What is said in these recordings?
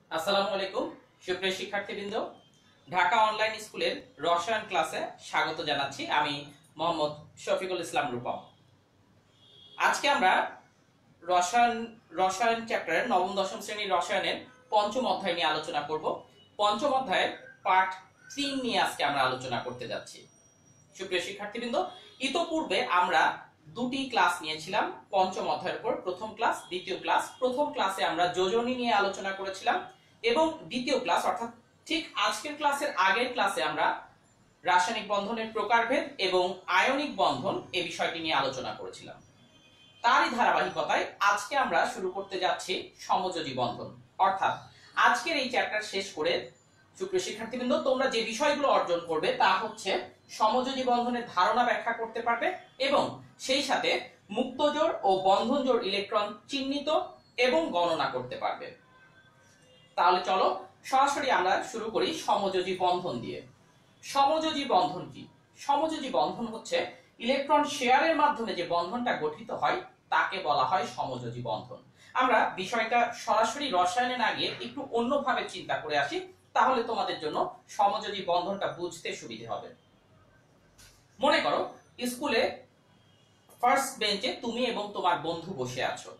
আসসালামু আলাইকুম সুপ্রিয় শিক্ষার্থীবৃন্দ, ঢাকা অনলাইন স্কুলের রসায়ন ক্লাসে স্বাগত জানাচ্ছি। আমি মোহাম্মদ শফিকুল ইসলাম রূপম। আজকে আমরা রসায়ন রসায়ন চ্যাপ্টারের নবম দশম শ্রেণীর রসায়নের পঞ্চম অধ্যায় নিয়ে আলোচনা করব। পঞ্চম অধ্যায়ের পার্ট 3 নিয়ে আজকে আমরা আলোচনা করতে যাচ্ছি। সুপ্রিয় শিক্ষার্থীবৃন্দ, ইতোপূর্বে আমরা দুটি ক্লাস নিয়েছিলাম পঞ্চম অধ্যায়ের উপর। প্রথম ক্লাস, দ্বিতীয় ক্লাস। প্রথম ক্লাসে আমরা যোজনী নিয়ে আলোচনা করেছিলাম এবং দ্বিতীয় ক্লাস অর্থাৎ ঠিক আজকের ক্লাসের আগের ক্লাসে আমরা রাসায়নিক বন্ধনের প্রকারভেদ এবং আয়নিক বন্ধন এই বিষয়টি নিয়ে আলোচনা করেছিলাম। তারই ধারাবাহিকতায় আজকে আমরা শুরু করতে যাচ্ছি সমযোজী বন্ধন। অর্থাৎ আজকের এই চ্যাপ্টার শেষ করে সুপ্রিয় শিক্ষার্থীবৃন্দ, তোমরা যে বিষয়গুলো অর্জন করবে তা হচ্ছে সমযোজী বন্ধনের ধারণা ব্যাখ্যা করতে পারবে এবং সেই সাথে মুক্তজোড় ও বন্ধনজোড় ইলেকট্রন চিহ্নিত এবং গণনা করতে পারবে। তাহলে চলো সরাসরি আমরা শুরু করি সমযোজী বন্ধন দিয়ে। সমযোজী বন্ধন কি? সমযোজী বন্ধন হচ্ছে ইলেকট্রন শেয়ারের মাধ্যমে যে বন্ধনটা গঠিত হয় তাকে বলা হয় সমযোজী বন্ধন। আমরা বিষয়টা সরাসরি রসায়নে না গিয়ে একটু অন্যভাবে চিন্তা করে আসি, তাহলে তোমাদের জন্য সমযোজী বন্ধনটা বুঝতে সুবিধে হবে। মনে করো স্কুলে ফার্স্ট বেঞ্চে তুমি এবং তোমার বন্ধু বসে আছো।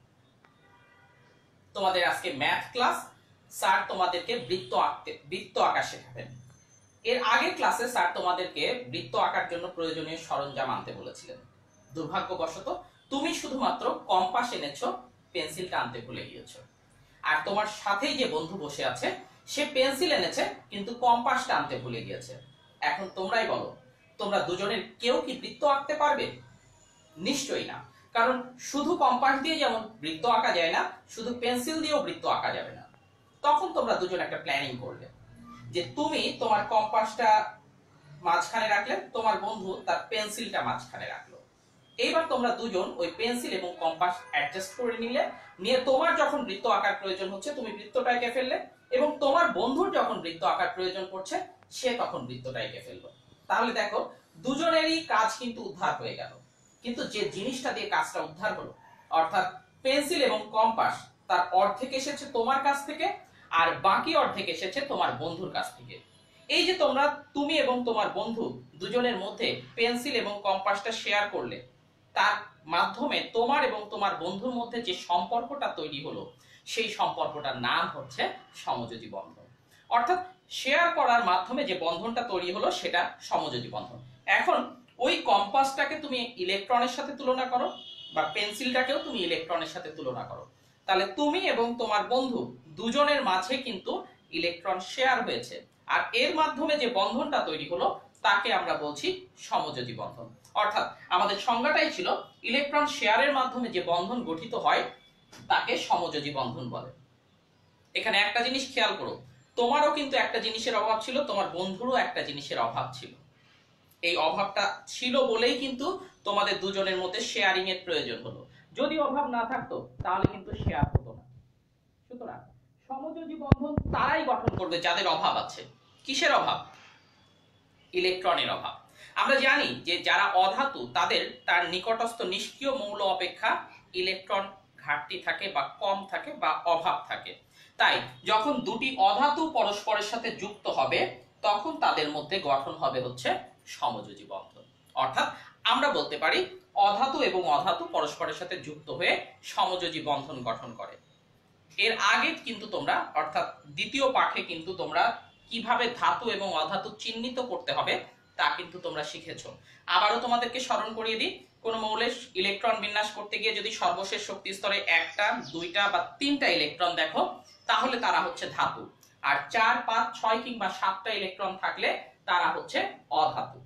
তোমাদের আজকে ম্যাথ ক্লাস, স্যার তোমাদেরকে বৃত্ত আঁকা শেখাবেন। এর আগের ক্লাসে স্যার তোমাদেরকে বৃত্ত আঁকার জন্য প্রয়োজনীয় সরঞ্জাম আনতে বলেছিলেন। দুর্ভাগ্যবশত তুমি শুধুমাত্র কম্পাস এনেছো, পেন্সিলটা আনতে ভুলে গিয়েছো। আর তোমার সাথেই যে বন্ধু বসে আছে সে পেন্সিল এনেছে কিন্তু কম্পাসটা আনতে ভুলে গিয়েছে। এখন তোমরাই বলো, তোমরা দুজনের কেউ কি বৃত্ত আঁকতে পারবে? নিশ্চয়ই না। কারণ শুধু কম্পাস দিয়ে যেমন বৃত্ত আঁকা যায় না, শুধু পেন্সিল দিয়েও বৃত্ত আঁকা যাবে না। তখন তোমরা দুজন একটা প্ল্যানিং করলে যে তুমি তোমার কম্পাসটা মাঝখানে রাখলে, তোমার বন্ধু তার পেন্সিলটা মাঝখানে রাখলো। এইবার তোমরা দুজন ওই পেন্সিল এবং কম্পাস অ্যাডজাস্ট করে নিয়ে তোমার যখন বৃত্ত আঁকার প্রয়োজন হচ্ছে তুমি বৃত্তটা এঁকে ফেললে এবং তোমার বন্ধুর যখন বৃত্ত আঁকার প্রয়োজন পড়ছে সে তখন বৃত্তটা এঁকে ফেললো। তাহলে দেখো দুজনেরই কাজ কিন্তু উদ্ধার হয়ে গেল। কিন্তু যে জিনিসটা দিয়ে কাজটা উদ্ধার হলো অর্থাৎ পেন্সিল এবং কম্পাস, তার অর্ধেক এসেছে তোমার কাছ থেকে আর বাকি অর্ধেক এসেছে তোমার বন্ধুর কাছ থেকে। এই যে তুমি এবং তোমার বন্ধু দুজনের মধ্যে পেন্সিল এবং কম্পাসটা শেয়ার করলে, তার মাধ্যমে তোমার এবং তোমার বন্ধুর মধ্যে যে সম্পর্কটা তৈরি হলো সেই সম্পর্কটার নাম হচ্ছে সমযোজী বন্ধন। অর্থাৎ শেয়ার করার মাধ্যমে যে বন্ধনটা তৈরি হলো সেটা সমযোজী বন্ধন। এখন ওই কম্পাসটাকে তুমি ইলেকট্রনের সাথে তুলনা করো বা পেন্সিলটাকেও তুমি ইলেকট্রনের সাথে তুলনা করো, তাহলে তুমি এবং তোমার বন্ধু দুজনের মাঝে কিন্তু ইলেকট্রন শেয়ার হয়েছে আর এর মাধ্যমে যে বন্ধনটা তৈরি হলো তাকে আমরা বলছি সমযোজী বন্ধন। অর্থাৎ আমাদের সংজ্ঞাটাই ছিল ইলেকট্রন শেয়ারের মাধ্যমে যে বন্ধন গঠিত হয় তাকে সমযোজী বন্ধন বলে। এখানে একটা জিনিস খেয়াল করো, তোমারও কিন্তু একটা জিনিসের অভাব ছিল, তোমার বন্ধুরও একটা জিনিসের অভাব ছিল। এই অভাবটা ছিল বলেই কিন্তু তোমাদের দুজনের মধ্যে শেয়ারিং এর প্রয়োজন হলো। যদি অভাব না থাকতো তাহলে কিন্তু শেয়ার হতো না। সুতরাং সমযোজী বন্ধন তারাই গঠন করবে যাদের অভাব আছে। কিসের অভাব? ইলেকট্রনের অভাব। আমরা জানি যে যারা অধাতু তার নিকটস্থ নিষ্ক্রিয় মৌল অপেক্ষা ইলেকট্রন ঘাটতি থাকে বা কম থাকে বা অভাব থাকে। তাই যখন দুটি অধাতু পরস্পরের সাথে যুক্ত হবে তখন তাদের মধ্যে গঠন হবে হচ্ছে সমযোজী বন্ধন। অর্থাৎ আমরা বলতে পারি অধাতু এবং অধাতু পরস্পরের সাথে যুক্ত হয়ে সমযোজী বন্ধন গঠন করে। এর আগে কিন্তু তোমরা অর্থাৎ দ্বিতীয় পাঠে কিন্তু তোমরা কিভাবে ধাতু এবং অধাতু চিহ্নিত করতে হবে তা কিন্তু তোমরা শিখেছো। আবারও তোমাদেরকে স্মরণ করিয়ে দিই, কোন মৌলের ইলেকট্রন বিন্যাস করতে গিয়ে যদি সর্বশেষ শক্তি স্তরে একটা, দুইটা বা তিনটা ইলেকট্রন দেখো তাহলে তারা হচ্ছে ধাতু, আর 4, 5, 6 কিংবা 7টা ইলেকট্রন থাকলে তারা হচ্ছে অধাতু।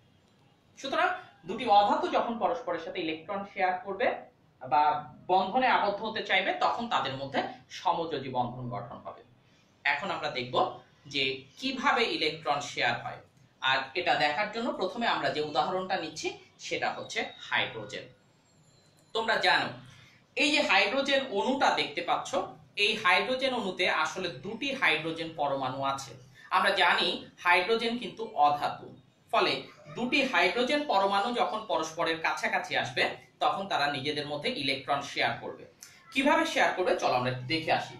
সুতরাং দুটি অধাতু যখন পরস্পরের সাথে ইলেকট্রন শেয়ার করবে বা বন্ধনে আবদ্ধ হতে চাইবে তখন তাদের মধ্যে সমযোজী বন্ধন গঠন হবে। এখন আমরা দেখব যে কিভাবে ইলেকট্রন শেয়ার হয়। আর এটা দেখার জন্য প্রথমে আমরা যে উদাহরণটা নিচ্ছি সেটা হচ্ছে হাইড্রোজেন। তোমরা জানো এই যে হাইড্রোজেন অণুটা দেখতে পাচ্ছ, এই হাইড্রোজেন অণুতে আসলে দুটি হাইড্রোজেন পরমাণু আছে। আমরা জানি হাইড্রোজেন কিন্তু অধাতু, ফলে দুটি হাইড্রোজেন পরমাণু যখন পরস্পরের কাছাকাছি আসবে তখন তারা নিজেদের মধ্যে ইলেকট্রন শেয়ার করবে। কিভাবে শেয়ার করবে চলো আমরা দেখে আসি।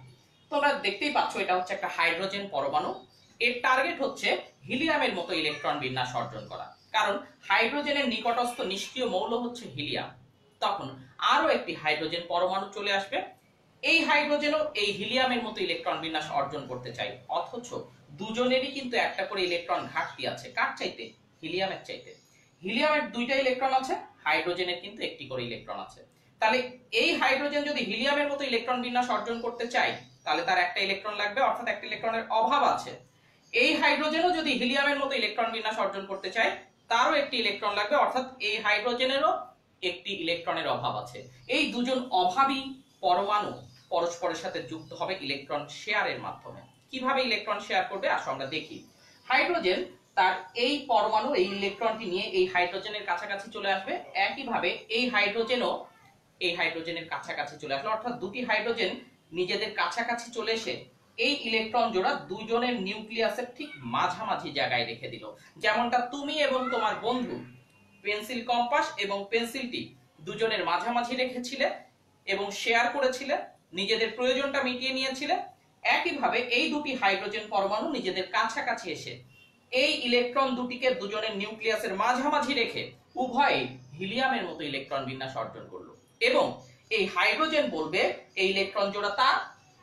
তোমরা দেখতেই পাচ্ছ এটা হচ্ছে একটা হাইড্রোজেন পরমাণু। এর টার্গেট হচ্ছে হিলিয়ামের মতো ইলেকট্রন বিন্যাস অর্জন করা, কারণ হাইড্রোজেনের নিকটস্থ নিষ্ক্রিয় মৌল হচ্ছে হিলিয়াম। তখন আরো একটি হাইড্রোজেন পরমাণু চলে আসবে, এই হাইড্রোজেনও এই হিলিয়ামের মতো ইলেকট্রন বিন্যাস অর্জন করতে চাই, অথচ দুজনেরই কিন্তু একটা করে ইলেকট্রন ঘাটতি আছে। কার চাইতে? হিলিয়ামের চাইতে। হিলিয়ামের দুইটা ইলেকট্রন আছে, হাইড্রোজেনের কিন্তু একটি করে ইলেকট্রন আছে। তাহলে এই হাইড্রোজেন যদি হিলিয়ামের মতো ইলেকট্রন বিন্যাস অর্জন করতে চায় তাহলে তার একটা ইলেকট্রন লাগবে, অর্থাৎ একটা ইলেকট্রনের অভাব আছে। এই হাইড্রোজেনও যদি হিলিয়ামের মতো ইলেকট্রন বিন্যাস অর্জন করতে চায় তারও একটি ইলেকট্রন লাগবে, অর্থাৎ এই হাইড্রোজেনেরও একটি ইলেকট্রনের অভাব আছে। এই দুজন অভাবী পরমাণু পরস্পরের সাথে যুক্ত হবে ইলেকট্রন শেয়ারের মাধ্যমে। কিভাবে ইলেকট্রন শেয়ার করবে আসো আমরা দেখি। হাইড্রোজেন তার এই পরমাণু এই ইলেকট্রনটি নিয়ে এই হাইড্রোজেনের কাছাকাছি চলে আসবে, একইভাবে এই হাইড্রোজেনও এই হাইড্রোজেনের কাছাকাছি চলে আসলো, অর্থাৎ দুটি হাইড্রোজেন নিজেদের কাছাকাছি চলে এসে এই ইলেকট্রন জোড়া দুজনের নিউক্লিয়াসের ঠিক মাঝামাঝি জায়গায় রেখে দিল। যেমনটা তুমি এবং তোমার বন্ধু পেন্সিল কম্পাস এবং পেন্সিলটি দুজনের মাঝামাঝি রেখেছিলে এবং শেয়ার করেছিলে, নিজেদের প্রয়োজনটা মিটিয়ে নিয়েছিলে, একইভাবে এই দুটি হাইড্রোজেন পরমাণু নিজেদের কাছাকাছি এসে এই ইলেকট্রন দুটিকে দুজনের নিউক্লিয়াসের মাঝামাঝি রেখে উভয়ই হিলিয়ামের মতো ইলেকট্রন বিন্যাস অর্জন করলো। এবং এই হাইড্রোজেন বলবে এই ইলেকট্রন জোড়া তার,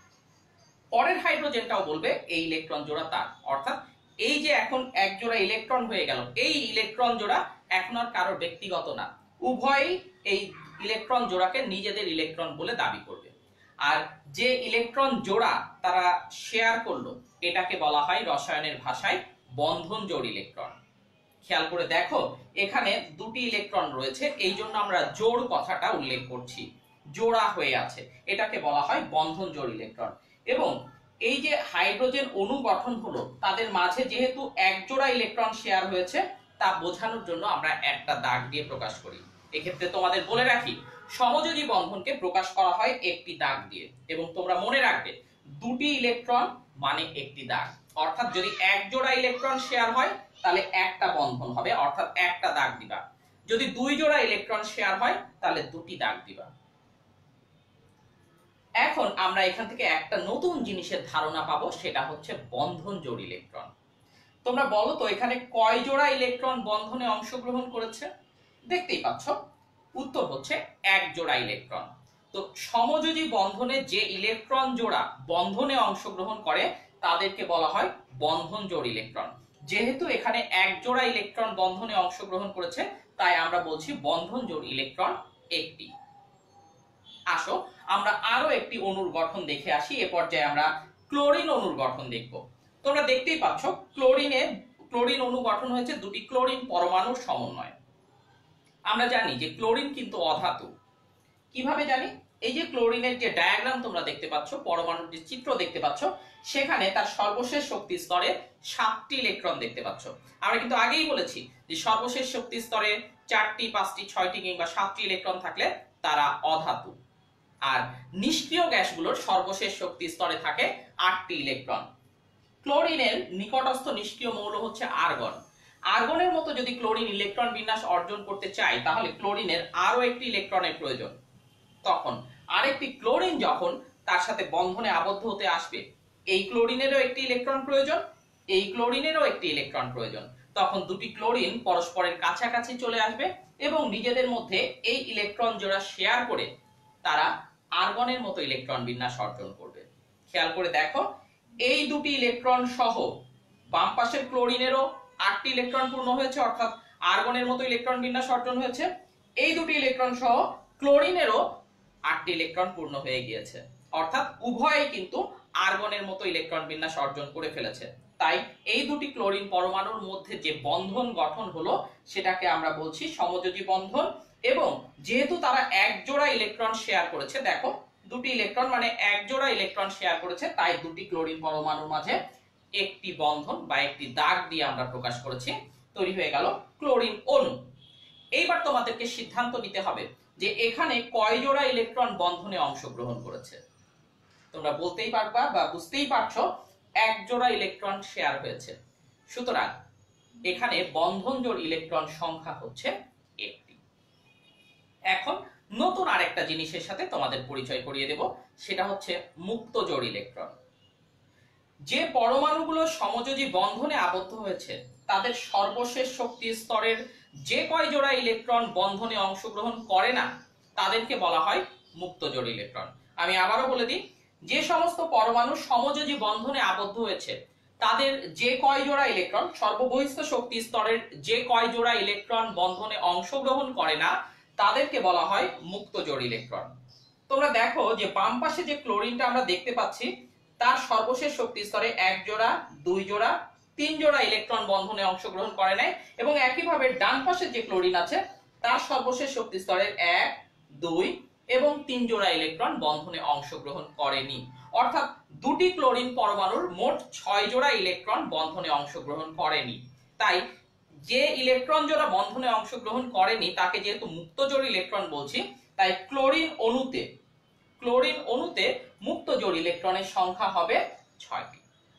পরের হাইড্রোজেনটাও বলবে এই ইলেকট্রন জোড়া তার, অর্থাৎ এই যে এখন এক জোড়া ইলেকট্রন হয়ে গেল, এই ইলেকট্রন জোড়া এখন আর কারোর ব্যক্তিগত না, উভয়ই এই ইলেকট্রন জোড়াকে নিজেদের ইলেকট্রন বলে দাবি করবে। আর যে ইলেকট্রন জোড়া তারা শেয়ার করলো এটাকে বলা হয় রসায়নের ভাষায় বন্ধন জোড় ইলেকট্রন। খেয়াল করে দেখো এখানে দুটি ইলেকট্রন রয়েছে, এই জন্য আমরা জোড় কথাটা উল্লেখ করছি, জোড়া হয়ে আছে, এটাকে বলা হয় বন্ধন জোড় ইলেকট্রন। এবং এই যে হাইড্রোজেন অণু গঠন হলো তাদের মাঝে যেহেতু এক জোড়া ইলেকট্রন শেয়ার হয়েছে তা বোঝানোর জন্য আমরা একটা দাগ দিয়ে প্রকাশ করি। এক্ষেত্রে তোমাদের বলে রাখি সমযোজী বন্ধনকে প্রকাশ করা হয় একটি দাগ দিয়ে, এবং তোমরা মনে রাখবে দুটি ইলেকট্রন মানে একটি দাগ, অর্থাৎ যদি এক জোড়া ইলেকট্রন শেয়ার হয় তাহলে একটা বন্ধন হবে, অর্থাৎ একটা দাগ দিবা। যদি দুই জোড়া ইলেকট্রন শেয়ার হয় তাহলে দুটি দাগ দিবা। এখন আমরা এখান থেকে একটা নতুন জিনিসের ধারণা পাবো, সেটা হচ্ছে বন্ধন জোড় ইলেকট্রন। তোমরা বলো তো এখানে কয় জোড়া ইলেকট্রন বন্ধনে অংশগ্রহণ করেছে? দেখতেই পাচ্ছ উত্তর হচ্ছে এক জোড়া ইলেকট্রন। তো সমযোজী বন্ধনে যে ইলেকট্রন জোড়া বন্ধনে অংশগ্রহণ করে তাদেরকে বলা হয় বন্ধন জোড় ইলেকট্রন। যেহেতু এখানে এক জোড়া ইলেকট্রন বন্ধনে অংশগ্রহণ করেছে তাই আমরা বলছি বন্ধন জোড় ইলেকট্রন একটি। আসো আমরা আরো একটি অণুর গঠন দেখে আসি। এ পর্যায়ে আমরা ক্লোরিন অণুর গঠন দেখব। তোমরা দেখতেই পাচ্ছ ক্লোরিন অণু গঠন হয়েছে দুটি ক্লোরিন পরমাণুর সমন্বয়ে। আমরা জানি যে ক্লোরিন কিন্তু অধাতু। কিভাবে জানি? এই যে ক্লোরিনের যে ডায়াগ্রাম তোমরা দেখতে পাচ্ছ, পরমাণুর যে চিত্র দেখতে পাচ্ছ, সেখানে তার সর্বশেষ শক্তি স্তরে 7টি ইলেকট্রন দেখতে পাচ্ছ। আমরা কিন্তু আগেই বলেছি যে সর্বশেষ শক্তি স্তরে 4টি 5টি 6টি কিংবা 7টি ইলেকট্রন থাকলে তারা অধাতু। আর নিষ্ক্রিয় গ্যাসগুলোর সর্বশেষ শক্তি স্তরে থাকে 8টি ইলেকট্রন। ক্লোরিনের নিকটস্থ নিষ্ক্রিয় মৌল হচ্ছে আর্গন। আর্গনের মতো যদি ক্লোরিন ইলেকট্রন বিন্যাস অর্জন করতে চায় তাহলে ক্লোরিনের আরো একটি ইলেকট্রনের প্রয়োজন। তখন আরেকটি ক্লোরিন যখন তার সাথে বন্ধনে আবদ্ধ হতে আসবে, এই ক্লোরিনেরও একটি ইলেকট্রন প্রয়োজন, এই ক্লোরিনেরও একটি ইলেকট্রন প্রয়োজন। তখন দুটি ক্লোরিন পরস্পরের কাছাকাছি চলে আসবে এবং নিজেদের মধ্যে এই ইলেকট্রন জোড়া শেয়ার করে তারা আর্গনের মতো ইলেকট্রন বিন্যাস অর্জন করবে। খেয়াল করে দেখো এই দুটি ইলেকট্রন সহ বাম পাশের ক্লোরিনেরও 8টি ইলেকট্রন পূর্ণ হয়েছে, অর্থাৎ আর্গনের মতো ইলেকট্রন বিন্যাস অর্জন হয়েছে। এই দুটি ইলেকট্রন সহ ক্লোরিনেরও 8টি ইলেকট্রন পূর্ণ হয়ে গিয়েছে, অর্থাৎ উভয়ই কিন্তু আর্গনের মতো ইলেকট্রন বিন্যাস অর্জন করে ফেলেছে। তাই এই দুটি ক্লোরিন পরমাণুর মধ্যে যে বন্ধন গঠন হলো সেটাকে আমরা বলছি সমযোজী বন্ধন। এবং যেহেতু তারা এক জোড়া ইলেকট্রন শেয়ার করেছে, দেখো দুটি ইলেকট্রন মানে এক জোড়া ইলেকট্রন শেয়ার করেছে, তাই দুটি ক্লোরিন পরমাণুর মাঝে একটি বন্ধন বা একটি দাগ দিয়ে আমরা প্রকাশ করেছি, তৈরি হয়ে গেল ক্লোরিন অণু। এইবার তোমাদেরকে সিদ্ধান্ত নিতে হবে যে এখানে কয় জোড়া ইলেকট্রন বন্ধনে অংশগ্রহণ করেছে। তোমরা বলতেই পারবা বা বুঝতেই পারছো এক জোড়া ইলেকট্রন শেয়ার হয়েছে, সুতরাং এখানে বন্ধন জোড় ইলেকট্রন সংখ্যা হচ্ছে একটি। এখন নতুন আরেকটা জিনিসের সাথে তোমাদের পরিচয় করিয়ে দেব, সেটা হচ্ছে মুক্ত জোড় ইলেকট্রন। যে পরমাণুগুলো সমযোজী বন্ধনে আবদ্ধ হয়েছে তাদের সর্বশেষ শক্তি স্তরের যে কয় জোড়া ইলেকট্রন বন্ধনে অংশগ্রহণ করে না তাদেরকে বলা হয় মুক্ত জোড় ইলেকট্রন। আমি আবারও বলে দিই, যে সমস্ত পরমাণু সমযোজী বন্ধনে আবদ্ধ হয়েছে তাদের যে কয় জোড়া ইলেকট্রন, সর্ববহিস্থ শক্তি স্তরের যে কয় জোড়া ইলেকট্রন বন্ধনে অংশগ্রহণ করে না তাদেরকে বলা হয় মুক্ত জোড় ইলেকট্রন। তোমরা দেখো যে বাম পাশে যে ক্লোরিনটা আমরা দেখতে পাচ্ছি তার সর্বশেষ শক্তি স্তরে এক জোড়া, দুই জোড়া, তিন জোড়া ইলেকট্রন বন্ধনে অংশগ্রহণ করে নাই, এবং একইভাবে ডান পাশে যে ক্লোরিন আছে তার সর্বশেষ শক্তি স্তরের এক, দুই এবং তিন জোড়া ইলেকট্রন বন্ধনে অংশগ্রহণ করেনি। অর্থাৎ দুটি ক্লোরিন পরমাণুর মোট 6 জোড়া ইলেকট্রন বন্ধনে অংশগ্রহণ করেনি। তাই যে ইলেকট্রন জোড়া বন্ধনে অংশগ্রহণ করেনি তাকে যেহেতু মুক্ত জোড় ইলেকট্রন বলছি, তাই ক্লোরিন অণুতে মুক্ত জোড় ইলেকট্রনের সংখ্যা হবে 6টি।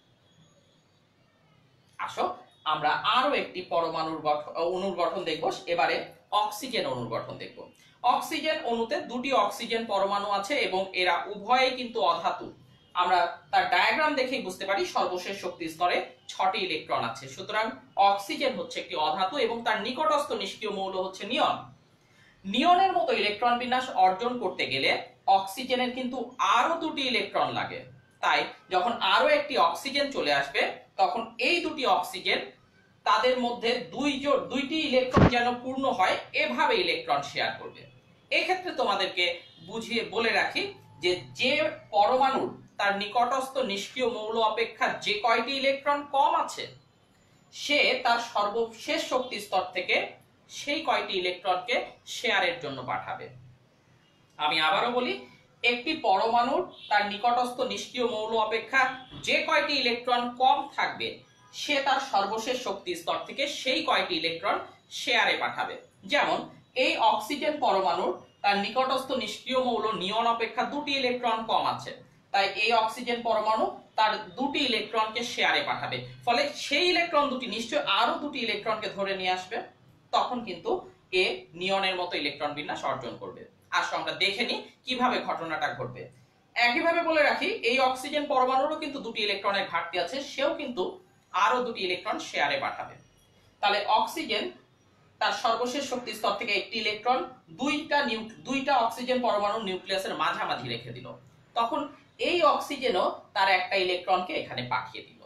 আসো আমরা আরো একটি পরমাণুর অণুর গঠন দেখব, এবারে অক্সিজেন অণুর গঠন দেখব। অক্সিজেন অণুতে দুটি অক্সিজেন পরমাণু আছে এবং এরা উভয়েই কিন্তু অধাতু। আমরা তার ডায়াগ্রাম দেখেই বুঝতে পারি সর্বশেষ শক্তি স্তরে 6টি ইলেকট্রন আছে। সুতরাং অক্সিজেন হচ্ছে একটি অধাতু এবং তার নিকটস্থ নিষ্ক্রিয় মৌল হচ্ছে নিয়ন। নিয়নের মতো ইলেকট্রন বিন্যাস অর্জন করতে গেলে অক্সিজেনের কিন্তু আরো দুটি ইলেকট্রন লাগে। তাই যখন আরো একটি অক্সিজেন চলে আসবে তখন এই দুটি অক্সিজেন তাদের মধ্যে দুইটি ইলেকট্রন যেন পূর্ণ হয় এভাবে ইলেকট্রন শেয়ার করবে। এই ক্ষেত্রে তোমাদেরকে বুঝিয়ে বলে রাখি যে যে পরমাণুর তার নিকটস্থ নিষ্ক্রিয় মৌল অপেক্ষা যে কয়টি ইলেকট্রন কম আছে সে তার সর্বশেষ শক্তি স্তর থেকে সেই কয়টি ইলেকট্রনকে শেয়ারের জন্য পাঠাবে। আমি আবারও বলি, একটি পরমাণুর তার নিকটস্থ নিষ্ক্রিয় মৌল অপেক্ষা যে কয়টি ইলেকট্রন কম থাকবে সে তার সর্বশেষ শক্তি স্তর থেকে সেই কয়টি ইলেকট্রন শেয়ারে পাঠাবে। যেমন এই অক্সিজেন পরমাণুর তার নিকটস্থ নিষ্ক্রিয় মৌল নিয়ন অপেক্ষা দুটি ইলেকট্রন কম আছে, তাই এই অক্সিজেন পরমাণু তার দুটি ইলেকট্রনকে শেয়ারে পাঠাবে, ফলে সেই ইলেকট্রন দুটি নিশ্চয় আরো দুটি ইলেকট্রনকে ধরে নিয়ে আসবে, তখন কিন্তু এ নিয়নের মতো ইলেকট্রন বিন্যাস অর্জন করবে। আসো আমরা দেখে নিই কিভাবে ঘটনাটা ঘটবে। একইভাবে বলে রাখি, এই অক্সিজেন পরমাণুরও কিন্তু দুটি ইলেকট্রনের ঘাটতি আছে, সেও কিন্তু আরো দুটি ইলেকট্রন শেয়ারে পাঠাবে। তাহলে অক্সিজেন তার সর্বশেষ শক্তি স্তর থেকে একটি ইলেকট্রন দুইটা অক্সিজেন পরমাণুর নিউক্লিয়াসের মাঝামাঝি রেখে দিল, তখন এই অক্সিজেনও তার একটা ইলেকট্রনকে এখানে পাঠিয়ে দিল।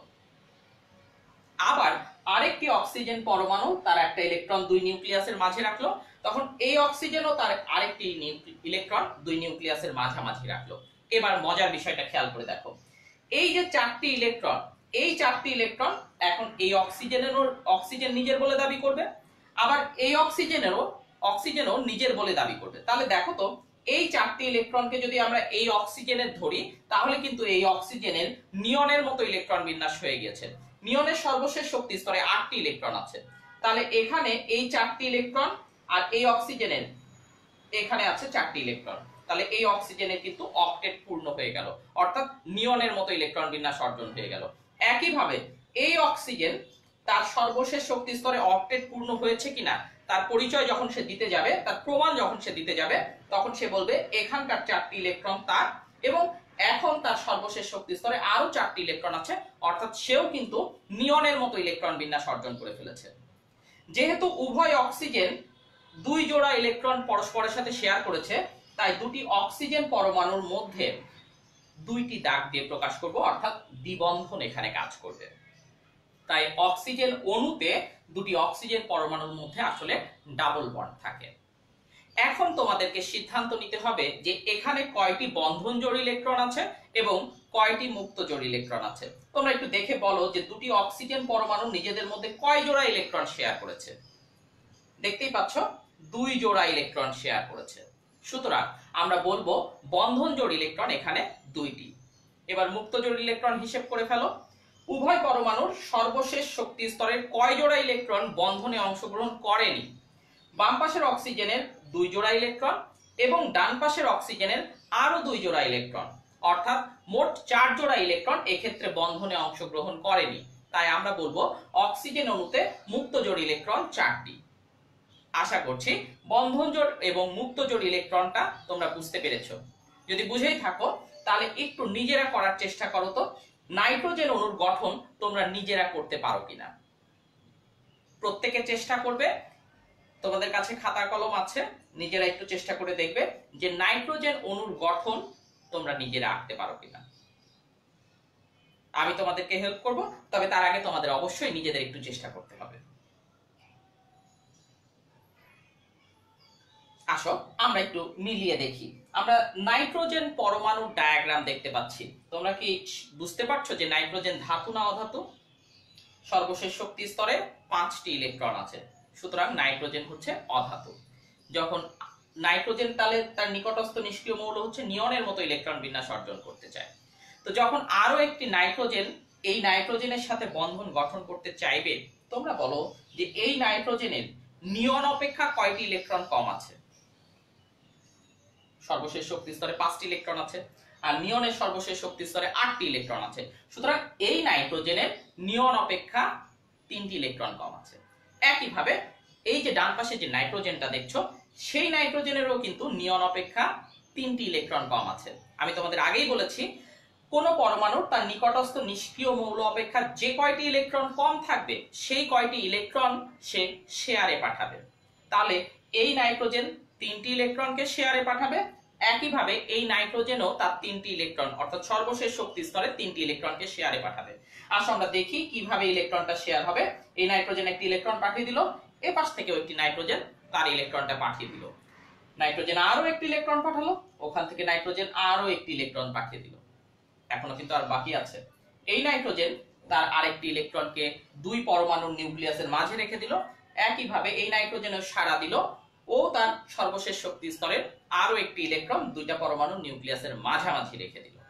আবার আরেকটি অক্সিজেন পরমাণু তার একটা ইলেকট্রন দুই নিউক্লিয়াসের মাঝে রাখলো, তখন এই অক্সিজেনও তার আরেকটি ইলেকট্রন দুই নিউক্লিয়াসের মাঝামাঝি রাখলো। এবার মজার বিষয়টা খেয়াল করে দেখো, এই যে চারটি ইলেকট্রন, এই চারটি ইলেকট্রন এখন এই অক্সিজেন নিজের বলে দাবি করবে, আবার এই অক্সিজেনও নিজের বলে দাবি করবে। তাহলে দেখো তো, এই চারটি ইলেকট্রনকে যদি আমরা এই অক্সিজেনের ধরি তাহলে কিন্তু এই অক্সিজেনের নিয়নের মতো ইলেকট্রন বিন্যাস হয়ে গেছে। নিয়নের সর্বশেষ শক্তি স্তরে 8টি ইলেকট্রন আছে, তাহলে এখানে এই 4টি ইলেকট্রন আর এই অক্সিজেনের এখানে আছে 4টি ইলেকট্রন, তাহলে এই অক্সিজেনের কিন্তু অক্টেট পূর্ণ হয়ে গেল, অর্থাৎ নিয়নের মতো ইলেকট্রন বিন্যাস অর্জন হয়ে গেল। একইভাবে এই অক্সিজেন তার সর্বশেষ শক্তি স্তরে অক্টেট পূর্ণ হয়েছে কিনা তার পরিচয় যখন সে দিতে যাবে, তার প্রমাণ যখন সে দিতে যাবে, তখন সে বলবে এখানকার 4টি ইলেকট্রন তার এবং এখন তার সর্বশেষ শক্তি স্তরে আরো 4টি ইলেকট্রন আছে, অর্থাৎ সেও কিন্তু নিয়নের মতো ইলেকট্রন বিন্যাস অর্জন করে ফেলেছে। যেহেতু উভয় অক্সিজেন দুই জোড়া ইলেকট্রন পরস্পরের সাথে শেয়ার করেছে, তাই দুটি অক্সিজেন পরমাণুর মধ্যে দুইটি দাগ দিয়ে প্রকাশ করব, অর্থাৎ দ্বিবন্ধন এখানে কাজ করবে। তাই অক্সিজেন অণুতে দুটি অক্সিজেন পরমাণুর মধ্যে আসলে ডাবল বন্ড থাকে। এখন তোমাদেরকে সিদ্ধান্ত নিতে হবে যে এখানে কয়টি বন্ধন জোড় ইলেকট্রন আছে এবং কয়টি মুক্ত জোড় ইলেকট্রন আছে। তোমরা একটু দেখে বলো যে দুটি অক্সিজেন পরমাণু নিজেদের মধ্যে কয় জোড়া ইলেকট্রন শেয়ার করেছে। দেখতেই পাচ্ছ 2 জোড়া ইলেকট্রন শেয়ার করেছে, সুতরাং আমরা বলবো বন্ধন জোড় ইলেকট্রন এখানে 2টি। এবার মুক্ত জোড় ইলেকট্রন হিসেব করে ফেলো। উভয় পরমাণুর সর্বশেষ শক্তি স্তরের কয় জোড়া ইলেকট্রন বন্ধনে অংশগ্রহণ করেনি? বাম পাশের অক্সিজেনের 2 জোড়া ইলেকট্রন এবং ডান পাশের অক্সিজেনের আরো 2 জোড়া ইলেকট্রন, অর্থাৎ মোট 4 জোড়া ইলেকট্রন এক্ষেত্রে বন্ধনে অংশগ্রহণ করেনি। তাই আমরা বলবো অক্সিজেন অণুতে মুক্ত জোড় ইলেকট্রন 4টি। আশা করছি বন্ধন জোড় এবং মুক্ত জোড় ইলেকট্রনটা তোমরা বুঝতে পেরেছো। যদি বুঝেই থাকো তাহলে একটু নিজেরা করার চেষ্টা করো তো, নাইট্রোজেন অণুর গঠন তোমরা নিজেরা করতে পারো কিনা। প্রত্যেকে চেষ্টা করবে, তোমাদের কাছে খাতা কলম আছে, নিজেরা একটু চেষ্টা করে দেখবে যে নাইট্রোজেন অণুর গঠন তোমরা নিজেরা আঁকতে পারো কিনা। আমি তোমাদেরকে হেল্প করব, তবে তার আগে তোমাদের অবশ্যই নিজেদের একটু চেষ্টা করতে হবে। আসো আমরা একটু মিলিয়ে দেখি। আমরা নাইট্রোজেন পরমাণুর ডায়াগ্রাম দেখতে পাচ্ছি। তোমরা কি বুঝতে পারছো যে নাইট্রোজেন ধাতু না অধাতু? সর্বশেষ শক্তি স্তরে 5টি ইলেকট্রন আছে, সুতরাং নাইট্রোজেন হচ্ছে অধাতু। যখন নাইট্রোজেন তাহলে তার নিকটস্থ নিষ্ক্রিয় মৌল হচ্ছে নিয়নের মতো ইলেকট্রন বিন্যাস অর্জন করতে চায়। তো যখন আরো একটি নাইট্রোজেন এই নাইট্রোজেনের সাথে বন্ধন গঠন করতে চাইবে, তোমরা বলো যে এই নাইট্রোজেনের নিয়ন অপেক্ষা কয়টি ইলেকট্রন কম আছে? সর্বশেষ শক্তি স্তরে 5টি ইলেকট্রন আছে, আর নিয়নের সর্বশেষ শক্তি স্তরে 8টি ইলেকট্রন আছে। সুতরাং এই নাইট্রোজেনের নিয়ন অপেক্ষা 3টি ইলেকট্রন কম আছে। একইভাবে এই যে ডান পাশে যে নাইট্রোজেনটা দেখছো, সেই নাইট্রোজেনেরও কিন্তু নিয়ন অপেক্ষা 3টি ইলেকট্রন কম আছে। আমি তোমাদের আগেই বলেছি, কোন পরমাণুর তার নিকটস্থ নিষ্ক্রিয় মৌল অপেক্ষা যে কয়টি ইলেকট্রন কম থাকবে সেই কয়টি ইলেকট্রন সে শেয়ারে পাঠাবে। তাহলে এই নাইট্রোজেন 3টি ইলেকট্রনকে শেয়ারে পাঠাবে, একইভাবে এই নাইট্রোজেনও তার 3টি ইলেকট্রন অর্থাৎ সর্বশেষ শক্তি স্তরে 3টি ইলেকট্রনকে শেয়ারে পাঠাবে। আসো আমরা দেখি কিভাবে ইলেকট্রনটা শেয়ার হবে। এই নাইট্রোজেন একটি ইলেকট্রন পাঠিয়ে দিল, এ পাশ থেকেও একটি নাইট্রোজেন তার ইলেকট্রনটা পাঠিয়ে দিল। নাইট্রোজেন আরো একটি ইলেকট্রন পাঠালো, ওখান থেকে নাইট্রোজেন আরো একটি ইলেকট্রন পাঠিয়ে দিল। এখনো কিন্তু আর বাকি আছে। এই নাইট্রোজেন তার আরেকটি ইলেকট্রনকে 2 পরমাণুর নিউক্লিয়াসের মাঝে রেখে দিল। একইভাবে এই নাইট্রোজেনও সাড়া দিল, ও তার সর্বশেষ শক্তি স্তরের আরো একটি ইলেকট্রন 2টা পরমাণুর নিউক্লিয়াসের মাঝামাঝি রেখে দিল।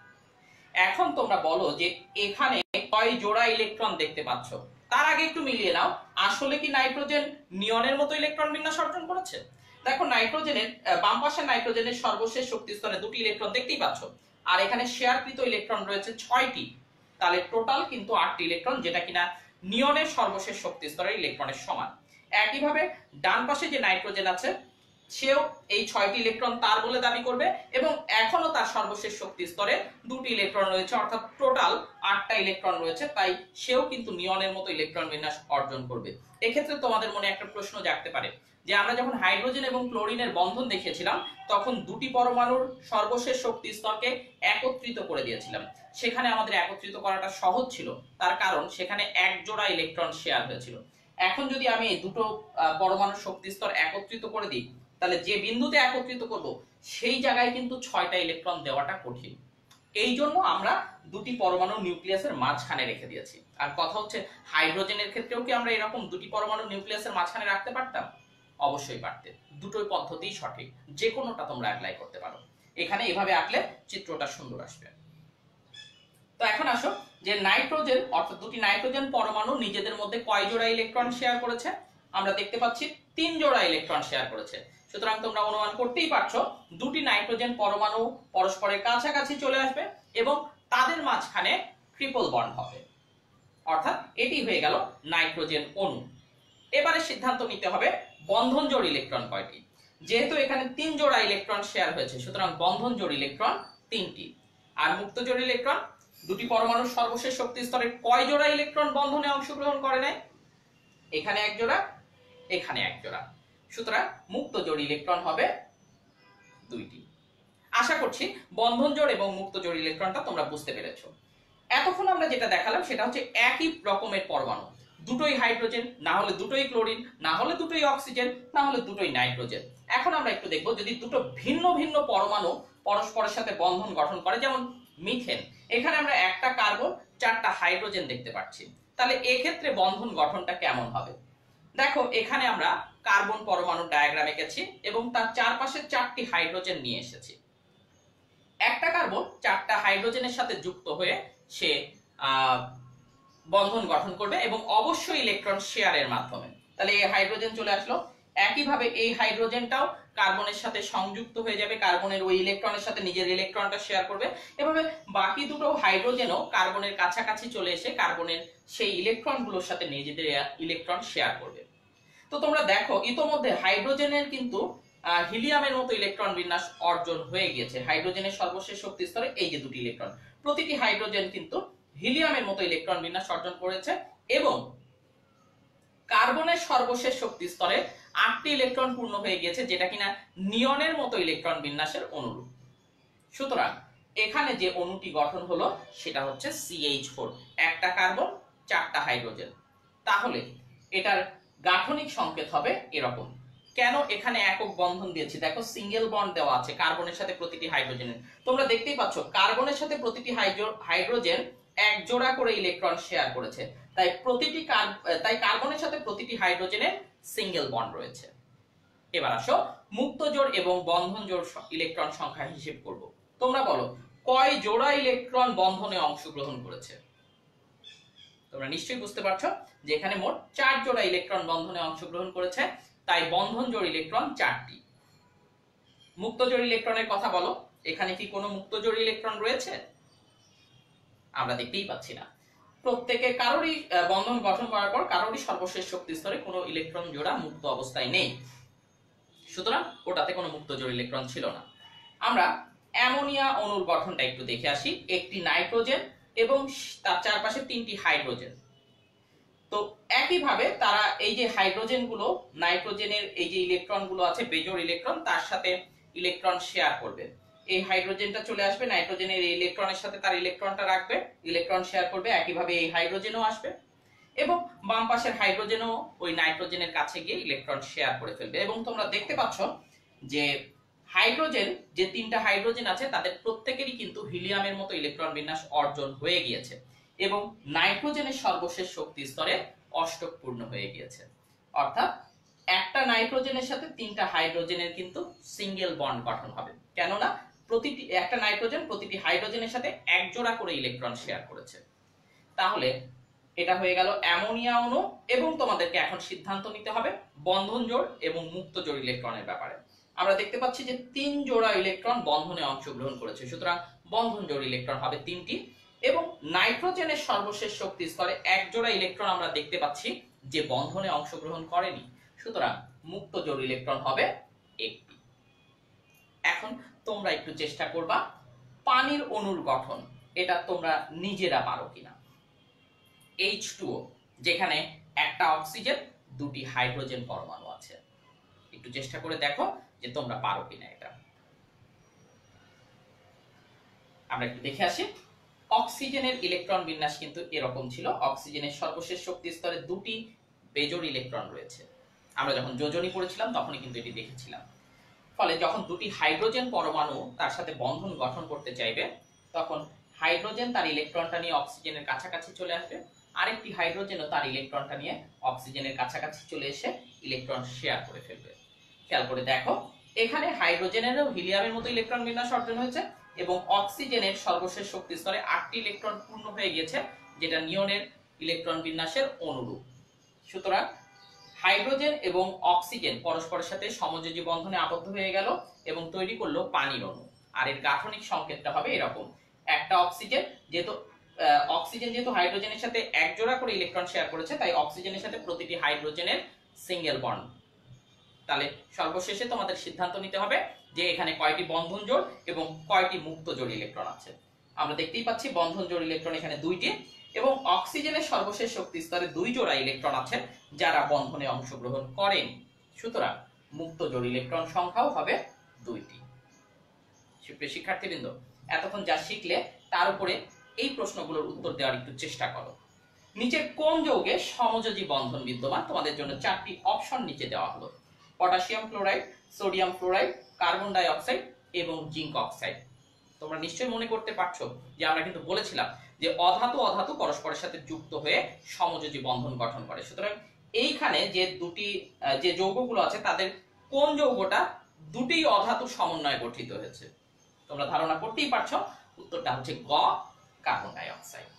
এখন তোমরা বলো যে এখানে কয় জোড়া ইলেকট্রন দেখতে পাচ্ছ? তার আগে একটু মিলিয়ে নাও, আসলে কি নাইট্রোজেন নিয়নের মতো ইলেকট্রন বিন্যাস অর্জন করেছে? দেখো নাইট্রোজেনের বাম পাশের নাইট্রোজেনের সর্বশেষ শক্তি স্তরে 2টি ইলেকট্রন দেখতেই পাচ্ছ, আর এখানে শেয়ারকৃত ইলেকট্রন রয়েছে 6টি। তাহলে টোটাল কিন্তু 8টি ইলেকট্রন, যেটা কিনা নিয়নের সর্বশেষ শক্তি স্তরের ইলেকট্রনের সমান। একইভাবে ডান পাশে যে নাইট্রোজেন আছে, সেও এই 6টি ইলেকট্রন তার বলে দাবি করবে, এবং এখনো তার সর্বশেষ শক্তি স্তরে 2টি ইলেকট্রন রয়েছে, অর্থাৎ টোটাল 8টা ইলেকট্রন রয়েছে। তাই সেও কিন্তু নিয়নের মতো ইলেকট্রন বিন্যাস অর্জন করবে। এক্ষেত্রে তোমাদের মনে একটা প্রশ্ন জাগতে পারে যে আমরা যখন হাইড্রোজেন এবং ক্লোরিনের বন্ধন দেখিয়েছিলাম, তখন 2টি পরমাণুর সর্বশেষ শক্তি স্তরকে একত্রিত করে দিয়েছিলাম। সেখানে আমাদের একত্রিত করাটা সহজ ছিল, তার কারণ সেখানে এক জোড়া ইলেকট্রন শেয়ার হয়েছিল। এখন যদি আমি এই দুটো পরমাণুর শক্তি স্তর একত্রিত করে দিই, তাহলে যে বিন্দুতে একত্রিত করব সেই জায়গায় কিন্তু 6টা ইলেকট্রন দেওয়াটা কঠিন। এই জন্য আমরা 2টি পরমাণু নিউক্লিয়াসের মাঝখানে রেখে দিয়েছি। আর কথা হচ্ছে, হাইড্রোজেনের ক্ষেত্রেও কি আমরা এরকম 2টি পরমাণু নিউক্লিয়াসের মাঝখানে রাখতে পারতাম? অবশ্যই পারতে। দুটোই পদ্ধতিই সঠিক, যে কোনোটা তোমরা অ্যাপ্লাই করতে পারো। এখানে এভাবে আঁকলে চিত্রটা সুন্দর আসবে। তো এখন আসো যে নাইট্রোজেন অর্থাৎ 2টি নাইট্রোজেন পরমাণু নিজেদের মধ্যে কয় জোড়া ইলেকট্রন শেয়ার করেছে? আমরা দেখতে পাচ্ছি 3 জোড়া ইলেকট্রন শেয়ার করেছে। সুতরাং তোমরা অনুমান করতেই পারছো 2টি নাইট্রোজেন পরমাণু পরস্পরের কাছাকাছি চলে আসবে এবং তাদের মাঝখানে ট্রিপল বন্ড হবে, অর্থাৎ এটি হয়ে গেল নাইট্রোজেন অণু। এবারে সিদ্ধান্ত নিতে হবে বন্ধন জোড় ইলেকট্রন কয়টি। যেহেতু এখানে 3 জোড়া ইলেকট্রন শেয়ার হয়েছে, সুতরাং বন্ধন জোড় ইলেকট্রন 3টি। আর মুক্ত জোড় ইলেকট্রন, 2টি পরমাণুর সর্বশেষ শক্তি স্তরে কয় জোড়া ইলেকট্রন বন্ধনে অংশগ্রহণ করে নাই? এখানে এক জোড়া, এখানে এক জোড়া। সুতরাং মুক্ত জোড় ইলেকট্রন হবে 2টি। আশা করছি বন্ধন জোড় এবং মুক্ত জোড় ইলেকট্রনটা তোমরা বুঝতে পেরেছো। এতক্ষণ আমরা যেটা দেখালাম সেটা হচ্ছে একই রকমের পরমাণু, দুটোই হাইড্রোজেন, না হলে দুটোই ক্লোরিন, না হলে দুটোই অক্সিজেন, না হলে দুটোই নাইট্রোজেন। এখন আমরা একটু দেখব যদি দুটো ভিন্ন ভিন্ন পরমাণু পরস্পরের সাথে বন্ধন গঠন করে, যেমন মিথেন, এখানে আমরা একটা কার্বন 4টা হাইড্রোজেন দেখতে পাচ্ছি, তাহলে এক্ষেত্রে বন্ধন গঠনটা কেমন হবে? দেখো এখানে আমরা কার্বন পরমাণুর ডায়াগ্রাম এঁকেছি এবং তার চারপাশে 4টি হাইড্রোজেন নিয়ে এসেছি। একটা কার্বন 4টা হাইড্রোজেনের সাথে যুক্ত হয়ে সে বন্ধন গঠন করবে এবং অবশ্যই ইলেকট্রন শেয়ারের মাধ্যমে। তাহলে এই হাইড্রোজেন চলে আসলো, একইভাবে এই হাইড্রোজেনটাও কার্বনের সাথে সংযুক্ত হয়ে যাবে, কার্বনের ওই ইলেকট্রনের সাথে নিজের ইলেকট্রনটা শেয়ার করবে। এভাবে বাকি দুটো হাইড্রোজেনও কার্বনের কাছাকাছি চলে এসে কার্বনের সেই ইলেকট্রনগুলোর সাথে নিজেদের ইলেকট্রন শেয়ার করবে। তো তোমরা দেখো ইতোমধ্যে হাইড্রোজেনের কিন্তু হিলিয়ামের মতো ইলেকট্রন বিন্যাস অর্জন হয়ে গিয়েছে। হাইড্রোজেনের সর্বশেষ শক্তি স্তরে এই যে দুটি ইলেকট্রন, প্রতিটি হাইড্রোজেন কিন্তু হিলিয়ামের মতো ইলেকট্রন বিন্যাস অর্জন করেছে এবং কার্বনের সর্বশেষ শক্তি স্তরে 8টি ইলেকট্রন পূর্ণ হয়ে গিয়েছে, যেটা কিনা নিয়নের মতো ইলেকট্রন বিন্যাসের অনুরূপ। সুতরাং এখানে যে অণুটি গঠন হলো সেটা হচ্ছে CH4, একটা কার্বন 4টা হাইড্রোজেন। তাহলে এটার গাঠনিক সংকেত হবে এরকম। কেন এখানে একক বন্ধন দিয়েছি? দেখো সিঙ্গেল বন্ড দেওয়া আছে কার্বনের সাথে প্রতিটি হাইড্রোজেনের। তোমরা দেখতেই পাচ্ছ কার্বনের সাথে প্রতিটি হাইড্রোজেন এক জোড়া করে ইলেকট্রন শেয়ার করেছে, তাই কার্বনের সাথে প্রতিটি হাইড্রোজেনের সিঙ্গেল বন্ড রয়েছে। এবার আসো মুক্ত জোড় এবং বন্ধন জোড় ইলেকট্রন সংখ্যা হিসেব করব। তোমরা বলো কয় জোড়া ইলেকট্রন বন্ধনে অংশগ্রহণ করেছে? তোমরা নিশ্চয়ই বুঝতে পারছো যে এখানে মোট 4 জোড়া ইলেকট্রন বন্ধনে অংশগ্রহণ করেছে, তাই বন্ধন জোড় ইলেকট্রন 4টি। মুক্ত জোড় ইলেকট্রনের কথা বলো, এখানে কি কোনো মুক্ত জোড় ইলেকট্রন রয়েছে? আমরা দেখতেই পাচ্ছি না। প্রত্যেকে কারোরই বন্ধন গঠন করার পর কারোরই সর্বশেষ শক্তি স্তরে কোনো ইলেকট্রন জোড়া মুক্ত অবস্থায় নেই, সুতরাং ওটাতে কোনো মুক্ত জোড় ইলেকট্রন ছিল না। আমরা অ্যামোনিয়া অণুর গঠনটা একটু দেখে আসি। একটি নাইট্রোজেন এবং তার চারপাশে 3টি হাইড্রোজেন। তো একইভাবে তারা এই যে হাইড্রোজেন গুলো নাইট্রোজেনের এই যে ইলেকট্রন গুলো আছে বেজোড় ইলেকট্রন, তার সাথে ইলেকট্রন শেয়ার করবে। এই হাইড্রোজেনটা চলে আসবে নাইট্রোজেনের এই ইলেকট্রনের সাথে তার ইলেকট্রনটা রাখবে, ইলেকট্রন শেয়ার করবে। একইভাবে এই হাইড্রোজেনও আসবে এবং বাম পাশের হাইড্রোজেনও ওই নাইট্রোজেনের কাছে গিয়ে ইলেকট্রন শেয়ার করে ফেলবে। এবং তোমরা দেখতে পাচ্ছ যে হাইড্রোজেন, যে 3টা হাইড্রোজেন আছে তাদের প্রত্যেকেরই কিন্তু হিলিয়ামের মতো ইলেকট্রন বিন্যাস অর্জন হয়ে গিয়েছে এবং নাইট্রোজেনের সর্বশেষ শক্তি স্তরে অষ্টক পূর্ণ হয়ে গিয়েছে। অর্থাৎ একটা নাইট্রোজেনের সাথে 3টা হাইড্রোজেনের কিন্তু সিঙ্গেল বন্ড গঠন হবে, কেননা প্রতিটি একটা নাইট্রোজেন প্রতিটি হাইড্রোজেনের সাথে এক জোড়া করে ইলেকট্রন শেয়ার করেছে। তাহলে এটা হয়ে গেল অ্যামোনিয়া অণু। এবং তোমাদেরকে এখন সিদ্ধান্ত নিতে হবে বন্ধন জোড় এবং মুক্ত জোড় ইলেকট্রনের ব্যাপারে। আমরা দেখতে পাচ্ছি যে 3 জোড়া ইলেকট্রন বন্ধনে অংশগ্রহণ করেছে, সুতরাং বন্ধন জোড় ইলেকট্রন হবে 3টি। এবং নাইট্রোজেনের সর্বশেষ শক্তি স্তরে এক জোড়া ইলেকট্রন আমরা দেখতে পাচ্ছি যে বন্ধনে অংশগ্রহণ করেনি, সুতরাং মুক্ত জোড় ইলেকট্রন হবে 1টি। এখন তোমরা একটু চেষ্টা করবা পানির অণুর গঠন, এটা তোমরা নিজেরা পারো কিনা। H2O, যেখানে একটা অক্সিজেন 2টি হাইড্রোজেন পরমাণু আছে। একটু চেষ্টা করে দেখো যে তোমরা পারো কিনা এটা। আমরা একটু দেখে আসি। অক্সিজেনের ইলেকট্রন বিন্যাস কিন্তু এরকম ছিল। অক্সিজেনের সর্বশেষ শক্তি স্তরে 2টি বেজোড় ইলেকট্রন রয়েছে। আমরা যখন যোজনী পড়েছিলাম তখনই কিন্তু এটি দেখেছিলাম। ফলে যখন 2টি হাইড্রোজেন পরমাণু তার সাথে বন্ধন গঠন করতে চাইবে, তখন হাইড্রোজেন তার ইলেকট্রনটা নিয়ে অক্সিজেনের কাছাকাছি চলে আসবে, আরেকটি হাইড্রোজেনও তার ইলেকট্রনটা নিয়ে অক্সিজেনের কাছাকাছি চলে এসে ইলেকট্রন শেয়ার করে ফেলবে। খেয়াল করে দেখো এখানে হাইড্রোজেনেরও হিলিয়ামের মতো ইলেকট্রন বিন্যাস অর্জন হয়েছে এবং অক্সিজেনের সর্বশেষ শক্তি স্তরে 8টি ইলেকট্রন পূর্ণ হয়ে গিয়েছে, যেটা নিয়নের ইলেকট্রন বিন্যাসের অনুরূপ। সুতরাং হাইড্রোজেন এবং অক্সিজেন পরস্পরের সাথে সমযোজী বন্ধনে আবদ্ধ হয়ে গেল এবং তৈরি করলো পানির অণু। আর এর গাঠনিক সংকেতটা হবে এরকম। একটা অক্সিজেন যেহেতু হাইড্রোজেনের সাথে এক জোড়া করে ইলেকট্রন শেয়ার করেছে, তাই অক্সিজেনের সাথে প্রতিটি হাইড্রোজেনের সিঙ্গেল বন্ড। তাহলে সর্বশেষে তোমাদের সিদ্ধান্ত নিতে হবে যে এখানে কয়টি বন্ধন জোড় এবং কয়টি মুক্ত জোড় ইলেকট্রন আছে। আমরা দেখতেই পাচ্ছি বন্ধন জোড় ইলেকট্রন এখানে 2টি এবং অক্সিজেনের সর্বশেষ শক্তি স্তরে 2 জোড়া ইলেকট্রন আছে যারা বন্ধনে অংশগ্রহণ করেনি, সুতরাং মুক্ত জোড় ইলেকট্রন সংখ্যাও হবে 2টি। সুপ্রিয় শিক্ষার্থীবৃন্দ, এতক্ষণ যা শিখলে তার উপরে এই প্রশ্নগুলোর উত্তর দেওয়ার একটু চেষ্টা করো। নিচের কোন যৌগে সমযোজী বন্ধন বিদ্যমান? তোমাদের জন্য 4টি অপশন নিচে দেওয়া হলো: potassium chloride, sodium chloride, carbon dioxide এবং জিঙ্ক অক্সাইড। তোমরা নিশ্চয়ই মনে করতে পারছো যে আমরা কিন্তু বলেছিলাম যে অধাতু অধাতু পরস্পরের সাথে যুক্ত হয়ে সমযোজী বন্ধন গঠন করে। সুতরাং এইখানে যে যে যৌগগুলো আছে তাদের কোন যৌগটা 2টি অধাতু সমন্বয়ে গঠিত হয়েছে? তোমরা ধারণা করতেই পারছো, উত্তরটা হচ্ছে গ, কার্বন ডাই অক্সাইড।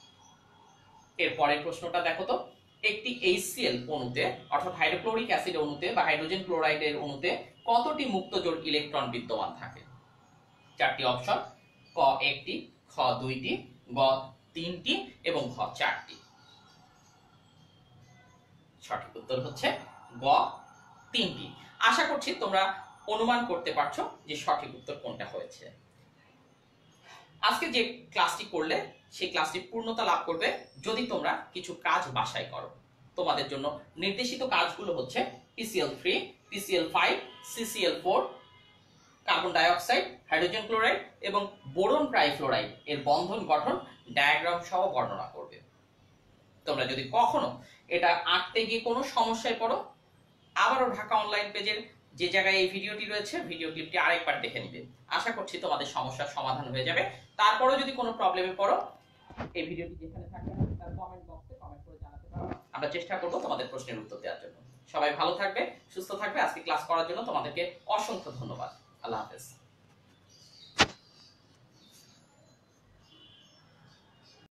এর পরের প্রশ্নটা দেখো তো, একটি HCl অণুতে অর্থাৎ হাইড্রোক্লোরিক অ্যাসিড অণুতে বা হাইড্রোজেন ক্লোরাইডের অণুতে কতটি মুক্ত জোড় ইলেকট্রন বিদ্যমান থাকে? 4টি অপশন: ক 1টি, খ 2টি, গ 3টি এবং ঘ 4টি। সঠিক উত্তর হচ্ছে গ গ 3টি। আশা করছি তোমরা অনুমান করতে পারছো যে সঠিক উত্তর কোনটা হয়েছে। আজকে যে ক্লাসটি করলে সেই ক্লাসটি পূর্ণতা লাভ করবে যদি তোমরা কিছু কাজ বাসায় করো। তোমাদের জন্য নির্দেশিত কাজগুলো হচ্ছে PCl3, PCl5, CCl4, carbon dioxide, hydrogen chloride এবং বোরন ট্রাইফ্লোরাইড এর বন্ধন গঠন ডায়াগ্রাম সহ বর্ণনা করবে। তোমরা যদি কখনো এটা আঁকতে গিয়ে কোনো সমস্যায় পড়ো, আবারও ঢাকা অনলাইন পেজের যে জায়গায় এই ভিডিওটি রয়েছে ভিডিও ক্লিপটি আরেকবার দেখে নিবে। আশা করছি তোমাদের সমস্যার সমাধান হয়ে যাবে। তারপরেও যদি কোনো প্রবলেমে পড়ো, এই ভিডিওটি যেখানে থাকে তার কমেন্ট বক্সে কমেন্ট করে জানাতে পারো। আমরা চেষ্টা করব তোমাদের প্রশ্নের উত্তর দেওয়ার জন্য। সবাই ভালো থাকবে, সুস্থ থাকবে। আজকে ক্লাস করার জন্য তোমাদেরকে অসংখ্য ধন্যবাদ। আল্লাহ হাফেজ।